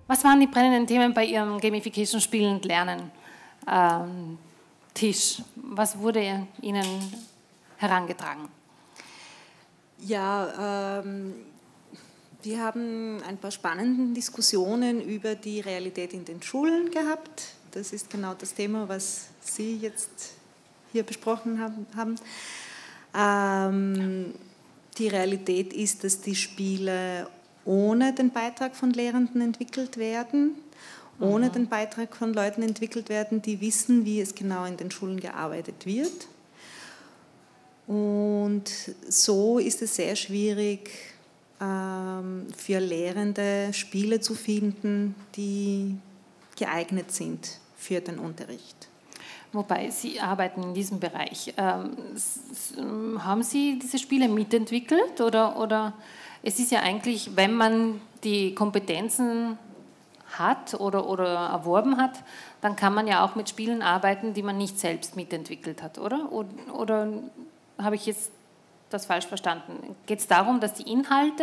Was waren die brennenden Themen bei Ihrem Gamification Spielen und Lernen Tisch? Was wurde Ihnen herangetragen? Ja, wir haben ein paar spannende Diskussionen über die Realität in den Schulen gehabt. Das ist genau das Thema, was Sie jetzt hier besprochen haben. Die Realität ist, dass die Spiele ohne den Beitrag von Lehrenden entwickelt werden, ohne den Beitrag von Leuten entwickelt werden, die wissen, wie es genau in den Schulen gearbeitet wird. Und so ist es sehr schwierig, für Lehrende Spiele zu finden, die geeignet sind für den Unterricht. Wobei, Sie arbeiten in diesem Bereich. Haben Sie diese Spiele mitentwickelt? Oder es ist ja eigentlich, wenn man die Kompetenzen hat oder erworben hat, dann kann man ja auch mit Spielen arbeiten, die man nicht selbst mitentwickelt hat, oder? Oder habe ich jetzt das falsch verstanden? Geht es darum, dass die Inhalte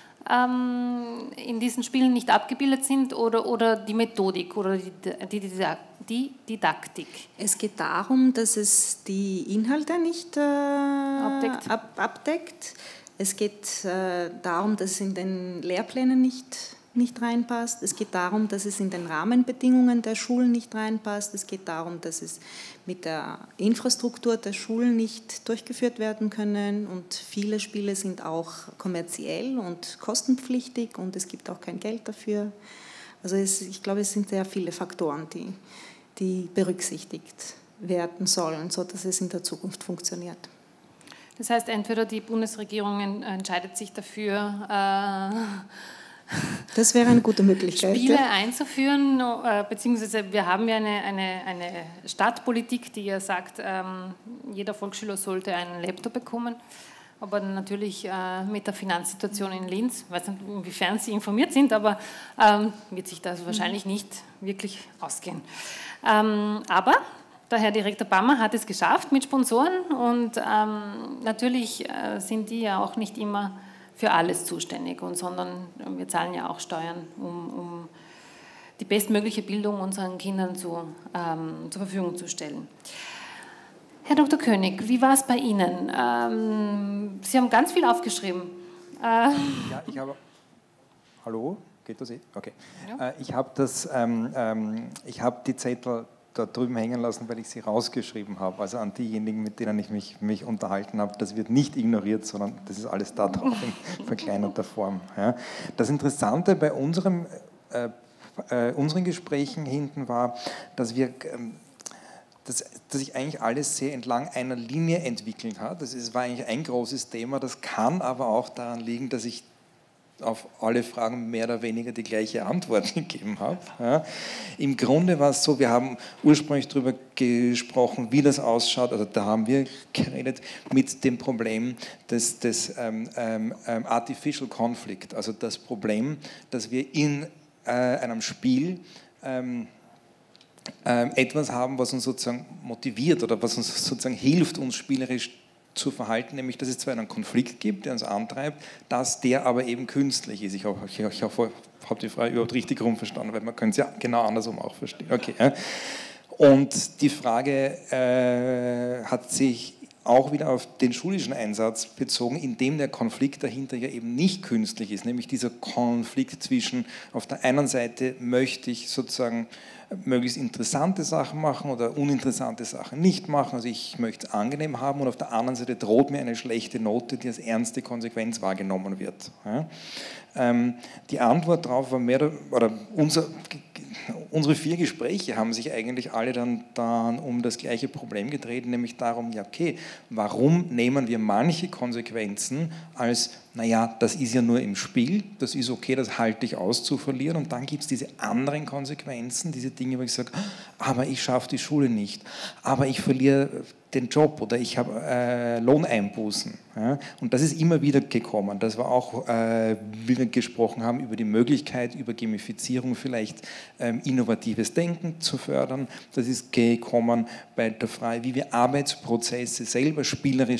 in diesen Spielen nicht abgebildet sind oder die Methodik oder die Didaktik? Es geht darum, dass es die Inhalte nicht abdeckt. Es geht darum, dass es in den Lehrplänen nicht reinpasst. Es geht darum, dass es in den Rahmenbedingungen der Schulen nicht reinpasst. Es geht darum, dass es mit der Infrastruktur der Schulen nicht durchgeführt werden können. Und viele Spiele sind auch kommerziell und kostenpflichtig und es gibt auch kein Geld dafür. Also ich glaube, es sind sehr viele Faktoren, die berücksichtigt werden sollen, sodass es in der Zukunft funktioniert. Das heißt, entweder die Bundesregierung entscheidet sich dafür, das wäre eine gute Möglichkeit. Spiele einzuführen, beziehungsweise wir haben ja eine Stadtpolitik, die ja sagt, jeder Volksschüler sollte einen Laptop bekommen, aber natürlich mit der Finanzsituation in Linz, ich weiß nicht, inwiefern Sie informiert sind, aber wird sich das wahrscheinlich nicht wirklich ausgehen. Aber der Herr Direktor Bammer hat es geschafft mit Sponsoren und natürlich sind die ja auch nicht immer für alles zuständig, sondern wir zahlen ja auch Steuern, um die bestmögliche Bildung unseren Kindern zur Verfügung zu stellen. Herr Dr. König, wie war es bei Ihnen? Sie haben ganz viel aufgeschrieben. Ja, ich habe... Hallo? Geht das eh? Okay. Ja. Ich habe die Zettel da drüben hängen lassen, weil ich sie rausgeschrieben habe. Also an diejenigen, mit denen ich mich unterhalten habe, das wird nicht ignoriert, sondern das ist alles da drauf in verkleinerter Form. Ja. Das Interessante bei unseren Gesprächen hinten war, dass sich eigentlich alles sehr entlang einer Linie entwickelt hat. Das war eigentlich ein großes Thema. Das kann aber auch daran liegen, dass ich auf alle Fragen mehr oder weniger die gleiche Antwort gegeben habe. Ja. Im Grunde war es so, wir haben ursprünglich darüber gesprochen, wie das ausschaut, also da haben wir geredet mit dem Problem des Artificial Conflict, also das Problem, dass wir in einem Spiel etwas haben, was uns sozusagen motiviert oder was uns sozusagen hilft, uns spielerisch zu verhalten, nämlich dass es zwar einen Konflikt gibt, der uns antreibt, dass der aber eben künstlich ist. Ich hoffe, ich habe die Frage überhaupt richtig rum verstanden, weil man könnte es ja genau andersrum auch verstehen. Okay. Und die Frage hat sich auch wieder auf den schulischen Einsatz bezogen, in dem der Konflikt dahinter ja eben nicht künstlich ist, nämlich dieser Konflikt zwischen, auf der einen Seite möchte ich sozusagen möglichst interessante Sachen machen oder uninteressante Sachen nicht machen, also ich möchte es angenehm haben und auf der anderen Seite droht mir eine schlechte Note, die als ernste Konsequenz wahrgenommen wird. Die Antwort darauf war mehr, oder unsere 4 Gespräche haben sich eigentlich alle dann um das gleiche Problem gedreht, nämlich darum, ja okay, warum nehmen wir manche Konsequenzen als, naja, das ist ja nur im Spiel, das ist okay, das halte ich aus zu verlieren und dann gibt es diese anderen Konsequenzen, diese Dinge, wo ich sage, aber ich schaffe die Schule nicht, aber ich verliere den Job oder ich habe Lohneinbußen. Ja? Und das ist immer wieder gekommen. Das war auch, wie wir gesprochen haben, über die Möglichkeit, über Gamifizierung vielleicht innovatives Denken zu fördern. Das ist gekommen bei der Frage, wie wir Arbeitsprozesse selber spielerischer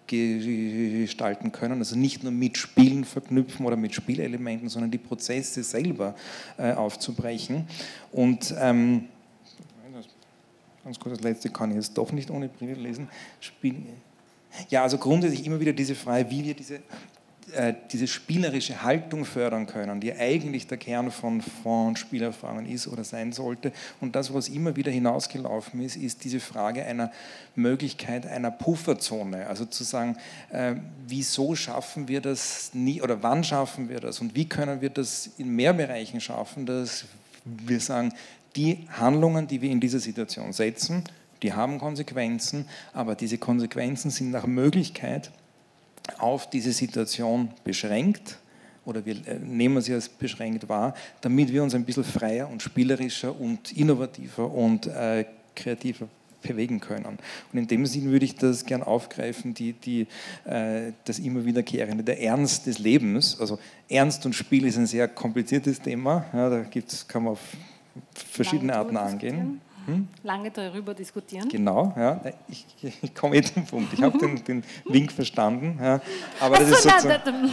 gestalten können, also nicht nur mit Spielen verknüpfen oder mit Spielelementen, sondern die Prozesse selber aufzubrechen. Und ganz kurz, das letzte kann ich jetzt doch nicht ohne Brille lesen. Ja, also grundsätzlich immer wieder diese Frage, wie wir diese spielerische Haltung fördern können, die eigentlich der Kern von Spielerfahrungen ist oder sein sollte. Und das, was immer wieder hinausgelaufen ist, ist diese Frage einer Möglichkeit einer Pufferzone. Also zu sagen, wieso schaffen wir das nie oder wann schaffen wir das und wie können wir das in mehr Bereichen schaffen, dass wir sagen, die Handlungen, die wir in dieser Situation setzen, die haben Konsequenzen, aber diese Konsequenzen sind nach Möglichkeit auf diese Situation beschränkt oder wir nehmen sie als beschränkt wahr, damit wir uns ein bisschen freier und spielerischer und innovativer und kreativer bewegen können. Und in dem Sinn würde ich das gern aufgreifen, das immer wiederkehrende, der Ernst des Lebens. Also Ernst und Spiel ist ein sehr kompliziertes Thema, ja, kann man auf verschiedene Arten angehen. Lange darüber diskutieren. Genau, ja. Ich komme jetzt zum Punkt. Ich habe den Wink verstanden. Ja. Aber das ist sozusagen,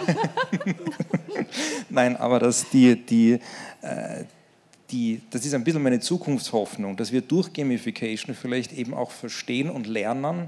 nein, aber das ist ein bisschen meine Zukunftshoffnung, dass wir durch Gamification vielleicht eben auch verstehen und lernen,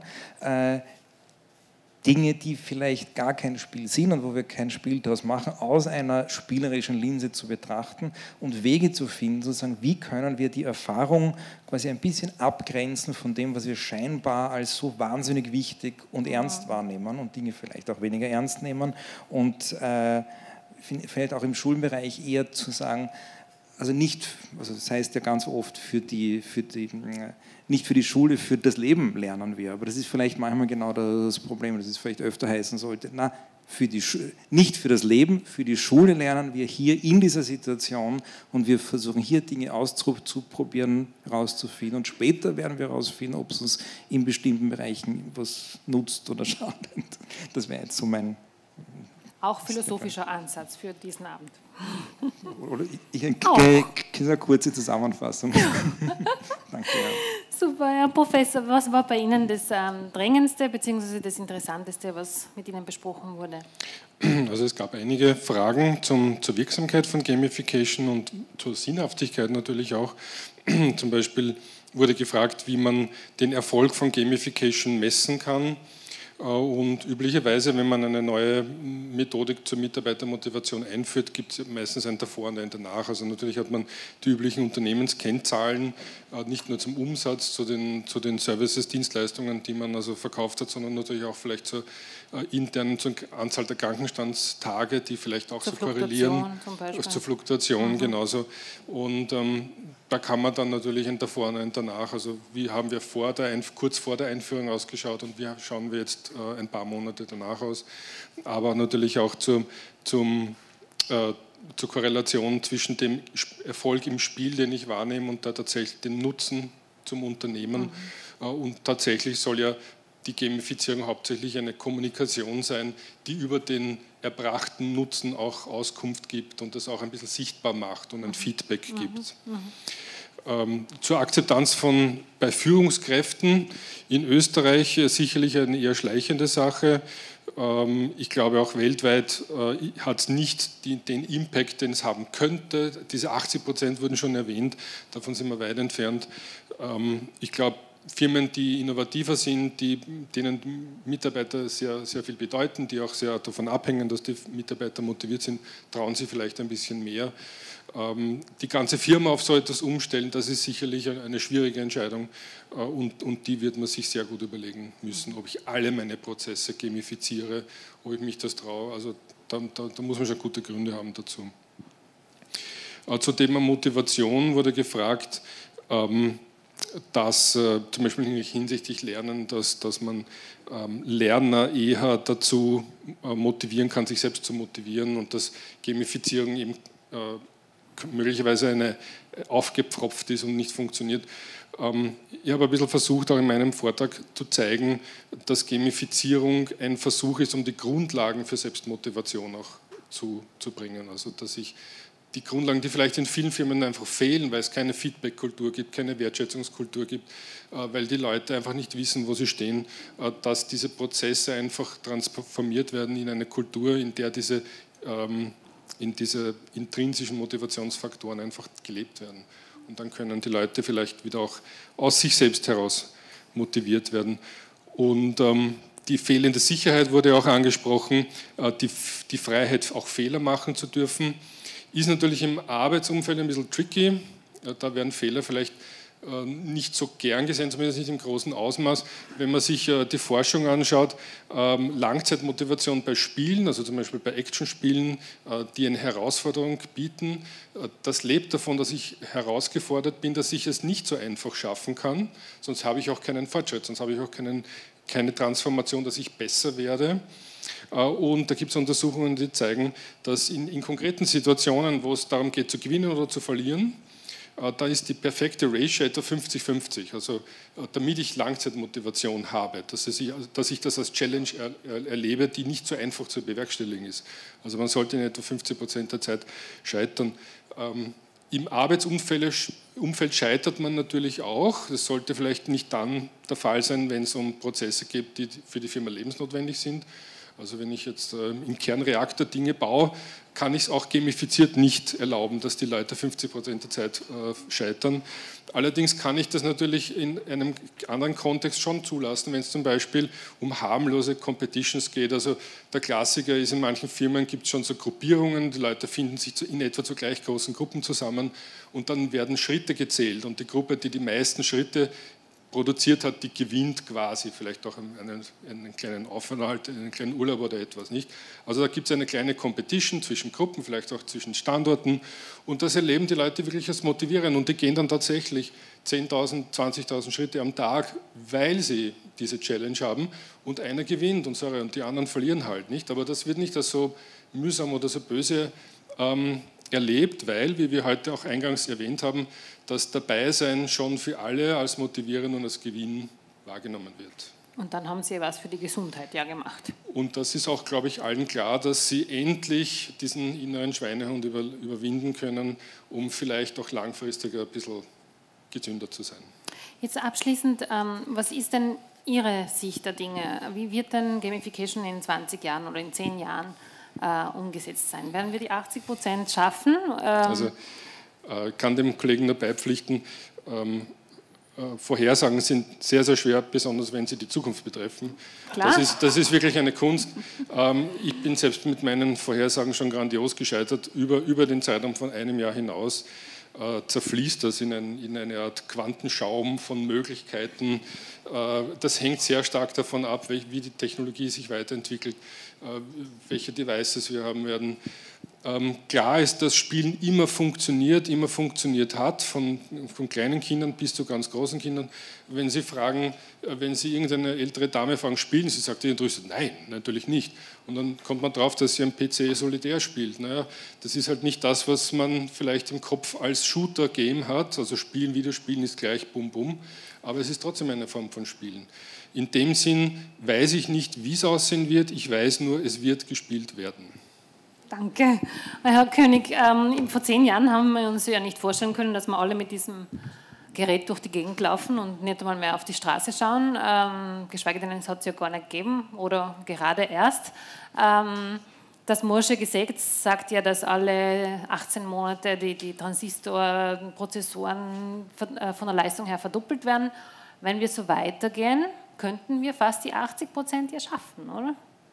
Dinge, die vielleicht gar kein Spiel sind und wo wir kein Spiel daraus machen, aus einer spielerischen Linse zu betrachten und Wege zu finden, sozusagen, wie können wir die Erfahrung quasi ein bisschen abgrenzen von dem, was wir scheinbar als so wahnsinnig wichtig und ernst wahrnehmen und Dinge vielleicht auch weniger ernst nehmen und vielleicht auch im Schulbereich eher zu sagen, also das heißt ja ganz oft nicht für die Schule, für das Leben lernen wir, aber das ist vielleicht manchmal genau das Problem, dass es vielleicht öfter heißen sollte, nicht für das Leben, für die Schule lernen wir hier in dieser Situation und wir versuchen hier Dinge auszuprobieren, rauszufinden und später werden wir herausfinden, ob es uns in bestimmten Bereichen was nutzt oder schadet. Das wäre jetzt so mein... Auch philosophischer Ansatz für diesen Abend. Oder eine kurze Zusammenfassung. Danke. Ja. Super, Herr Professor. Was war bei Ihnen das Drängendste bzw. das Interessanteste, was mit Ihnen besprochen wurde? Also es gab einige Fragen zur Wirksamkeit von Gamification und zur Sinnhaftigkeit natürlich auch. Zum Beispiel wurde gefragt, wie man den Erfolg von Gamification messen kann. Und üblicherweise, wenn man eine neue Methodik zur Mitarbeitermotivation einführt, gibt es meistens ein Davor und ein Danach. Also natürlich hat man die üblichen Unternehmenskennzahlen, nicht nur zum Umsatz, zu den Services, Dienstleistungen, die man also verkauft hat, sondern natürlich auch vielleicht zur internen zur Anzahl der Krankenstandstage, die vielleicht auch so korrelieren. Zur Fluktuation genauso. Und da kann man dann natürlich ein Davor und ein Danach, also wie haben wir kurz vor der Einführung ausgeschaut und wie schauen wir jetzt ein paar Monate danach aus, aber natürlich auch zur Korrelation zwischen dem Erfolg im Spiel, den ich wahrnehme, und da tatsächlich den Nutzen zum Unternehmen. Und tatsächlich soll ja die Gamifizierung hauptsächlich eine Kommunikation sein, die über den erbrachten Nutzen auch Auskunft gibt und das auch ein bisschen sichtbar macht und ein Feedback gibt. Zur Akzeptanz bei Führungskräften in Österreich sicherlich eine eher schleichende Sache. Ich glaube auch weltweit hat es nicht den Impact, den es haben könnte. Diese 80% wurden schon erwähnt, davon sind wir weit entfernt. Ich glaube, Firmen, die innovativer sind, denen Mitarbeiter sehr, sehr viel bedeuten, die auch sehr davon abhängen, dass die Mitarbeiter motiviert sind, trauen sie vielleicht ein bisschen mehr. Die ganze Firma auf so etwas umstellen, das ist sicherlich eine schwierige Entscheidung und die wird man sich sehr gut überlegen müssen, ob ich alle meine Prozesse gamifiziere, ob ich mich das traue. Also da muss man schon gute Gründe haben dazu. Zum Thema Motivation wurde gefragt, dass zum Beispiel hinsichtlich Lernen, dass man Lerner eher dazu motivieren kann, sich selbst zu motivieren und dass Gamifizierung eben möglicherweise eine aufgepfropft ist und nicht funktioniert. Ich habe ein bisschen versucht, auch in meinem Vortrag zu zeigen, dass Gamifizierung ein Versuch ist, um die Grundlagen für Selbstmotivation auch zu bringen. Also dass ich die Grundlagen, die vielleicht in vielen Firmen einfach fehlen, weil es keine Feedback-Kultur gibt, keine Wertschätzungskultur gibt, weil die Leute einfach nicht wissen, wo sie stehen, dass diese Prozesse einfach transformiert werden in eine Kultur, in der diese intrinsischen Motivationsfaktoren einfach gelebt werden. Und dann können die Leute vielleicht wieder auch aus sich selbst heraus motiviert werden. Und die fehlende Sicherheit wurde auch angesprochen, die Freiheit, auch Fehler machen zu dürfen, ist natürlich im Arbeitsumfeld ein bisschen tricky. Da werden Fehler vielleicht nicht so gern gesehen, zumindest nicht im großen Ausmaß. Wenn man sich die Forschung anschaut, Langzeitmotivation bei Spielen, also zum Beispiel bei Actionspielen, die eine Herausforderung bieten, das lebt davon, dass ich herausgefordert bin, dass ich es nicht so einfach schaffen kann, sonst habe ich auch keinen Fortschritt, sonst habe ich auch keine Transformation, dass ich besser werde. Und da gibt es Untersuchungen, die zeigen, dass in konkreten Situationen, wo es darum geht, zu gewinnen oder zu verlieren, da ist die perfekte Ratio etwa 50-50. Also damit ich Langzeitmotivation habe, dass ich das als Challenge erlebe, die nicht so einfach zu bewerkstelligen ist. Also man sollte in etwa 50% der Zeit scheitern. Im Arbeitsumfeld scheitert man natürlich auch. Das sollte vielleicht nicht dann der Fall sein, wenn es um Prozesse geht, die für die Firma lebensnotwendig sind. Also wenn ich jetzt im Kernreaktor Dinge baue, kann ich es auch gamifiziert nicht erlauben, dass die Leute 50% der Zeit scheitern. Allerdings kann ich das natürlich in einem anderen Kontext schon zulassen, wenn es zum Beispiel um harmlose Competitions geht. Also der Klassiker ist, in manchen Firmen gibt es schon so Gruppierungen, die Leute finden sich in etwa zu gleich großen Gruppen zusammen und dann werden Schritte gezählt und die Gruppe, die die meisten Schritte produziert hat, die gewinnt quasi, vielleicht auch einen kleinen Aufenthalt, einen kleinen Urlaub oder etwas, nicht? Also da gibt es eine kleine Competition zwischen Gruppen, vielleicht auch zwischen Standorten und das erleben die Leute wirklich als motivierend und die gehen dann tatsächlich 10.000, 20.000 Schritte am Tag, weil sie diese Challenge haben und einer gewinnt und die anderen verlieren halt, nicht? Aber das wird nicht als so mühsam oder so böse erlebt, weil, wie wir heute auch eingangs erwähnt haben, das Dabeisein schon für alle als motivierend und als Gewinn wahrgenommen wird. Und dann haben Sie was für die Gesundheit ja gemacht. Und das ist auch, glaube ich, allen klar, dass sie endlich diesen inneren Schweinehund überwinden können, um vielleicht auch langfristig ein bisschen gesünder zu sein. Jetzt abschließend, was ist denn Ihre Sicht der Dinge? Wie wird denn Gamification in 20 Jahren oder in 10 Jahren umgesetzt sein? Werden wir die 80% schaffen? Also kann dem Kollegen nur beipflichten, Vorhersagen sind sehr, sehr schwer, besonders wenn sie die Zukunft betreffen. Klar. Das ist wirklich eine Kunst. Ich bin selbst mit meinen Vorhersagen schon grandios gescheitert. Über den Zeitraum von einem Jahr hinaus zerfließt das in eine Art Quantenschaum von Möglichkeiten. Das hängt sehr stark davon ab, wie die Technologie sich weiterentwickelt, welche Devices wir haben werden. Klar ist, dass Spielen immer funktioniert hat, von kleinen Kindern bis zu ganz großen Kindern. Wenn Sie irgendeine ältere Dame fragen, spielen Sie, sagt die entrüstet, nein, natürlich nicht. Und dann kommt man drauf, dass sie am PC solitär spielt. Naja, das ist halt nicht das, was man vielleicht im Kopf als Shooter-Game hat. Also Spielen, Videospielen ist gleich Bum Bum, aber es ist trotzdem eine Form von Spielen. In dem Sinn weiß ich nicht, wie es aussehen wird, ich weiß nur, es wird gespielt werden. Danke. Herr König, vor 10 Jahren haben wir uns ja nicht vorstellen können, dass wir alle mit diesem Gerät durch die Gegend laufen und nicht einmal mehr auf die Straße schauen, geschweige denn, es hat es ja gar nicht gegeben oder gerade erst. Das Moore'sche Gesetz sagt ja, dass alle 18 Monate die Transistorprozessoren von der Leistung her verdoppelt werden. Wenn wir so weitergehen, könnten wir fast die 80% ja schaffen, oder?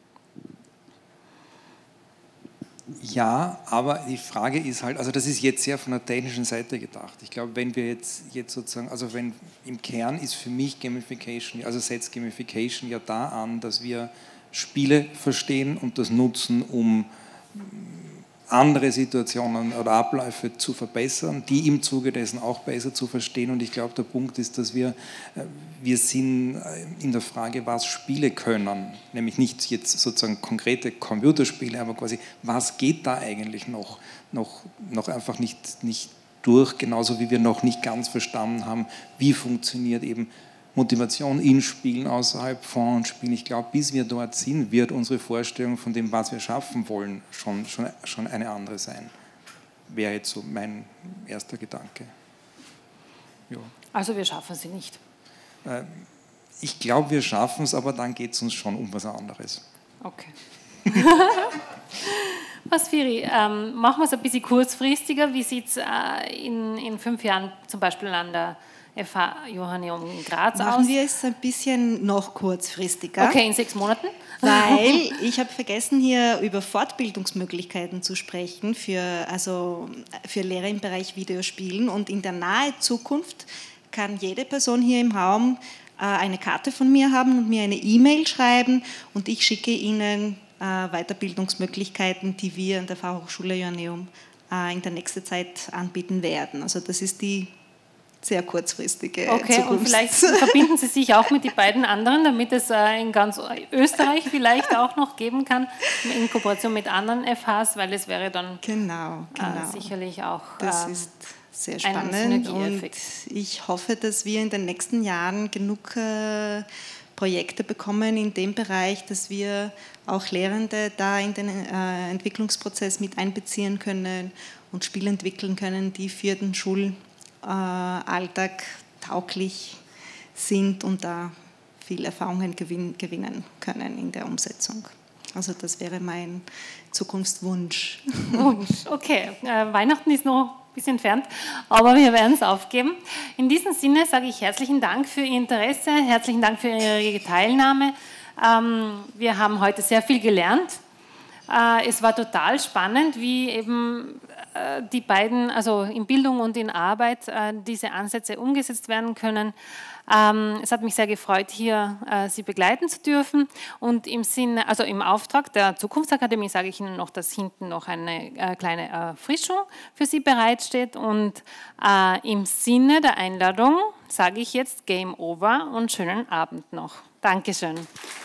Ja, aber die Frage ist halt, also das ist jetzt sehr von der technischen Seite gedacht. Ich glaube, wenn wir jetzt sozusagen, also wenn im Kern ist für mich Gamification, also setzt Gamification ja da an, dass wir Spiele verstehen und das nutzen, um andere Situationen oder Abläufe zu verbessern, die im Zuge dessen auch besser zu verstehen. Und ich glaube, der Punkt ist, dass wir sind in der Frage, was Spiele können, nämlich nicht jetzt sozusagen konkrete Computerspiele, aber quasi, was geht da eigentlich noch einfach nicht durch, genauso wie wir noch nicht ganz verstanden haben, wie funktioniert eben Motivation in Spielen, außerhalb von Spielen. Ich glaube, bis wir dort sind, wird unsere Vorstellung von dem, was wir schaffen wollen, schon eine andere sein. wäre jetzt so mein erster Gedanke. Ja. Also wir schaffen sie nicht. Ich glaube, wir schaffen es, aber dann geht es uns schon um was anderes. Okay. Pasphiri, machen wir es ein bisschen kurzfristiger. Wie sieht es in 5 Jahren zum Beispiel an der FH Johanneum in Graz aus? Machen wir es ein bisschen noch kurzfristiger. Okay, in 6 Monaten. Weil ich habe vergessen, hier über Fortbildungsmöglichkeiten zu sprechen für Lehrer im Bereich Videospielen. Und in der nahen Zukunft kann jede Person hier im Raum eine Karte von mir haben und mir eine E-Mail schreiben und ich schicke Ihnen Weiterbildungsmöglichkeiten, die wir an der Fachhochschule Johanneum in der nächsten Zeit anbieten werden. Also das ist die sehr kurzfristige Zukunft. Und vielleicht verbinden Sie sich auch mit den beiden anderen, damit es in ganz Österreich vielleicht auch noch geben kann, in Kooperation mit anderen FHs, weil es wäre dann genau. sicherlich auch das ist sehr spannend und ich hoffe, dass wir in den nächsten Jahren genug Projekte bekommen in dem Bereich, dass wir auch Lehrende da in den Entwicklungsprozess mit einbeziehen können und Spiele entwickeln können, die für den Schulalltag tauglich sind und da viel Erfahrungen gewinnen können in der Umsetzung. Also das wäre mein Zukunftswunsch. Okay, Weihnachten ist noch ein bisschen entfernt, aber wir werden es aufgeben. In diesem Sinne sage ich herzlichen Dank für Ihr Interesse, herzlichen Dank für Ihre Teilnahme. Wir haben heute sehr viel gelernt. Es war total spannend, wie eben die beiden, also in Bildung und in Arbeit, diese Ansätze umgesetzt werden können. Es hat mich sehr gefreut, hier Sie begleiten zu dürfen. Und im Sinne, also im Auftrag der Zukunftsakademie sage ich Ihnen noch, dass hinten noch eine kleine Erfrischung für Sie bereitsteht. Und im Sinne der Einladung sage ich jetzt Game Over und schönen Abend noch. Dankeschön.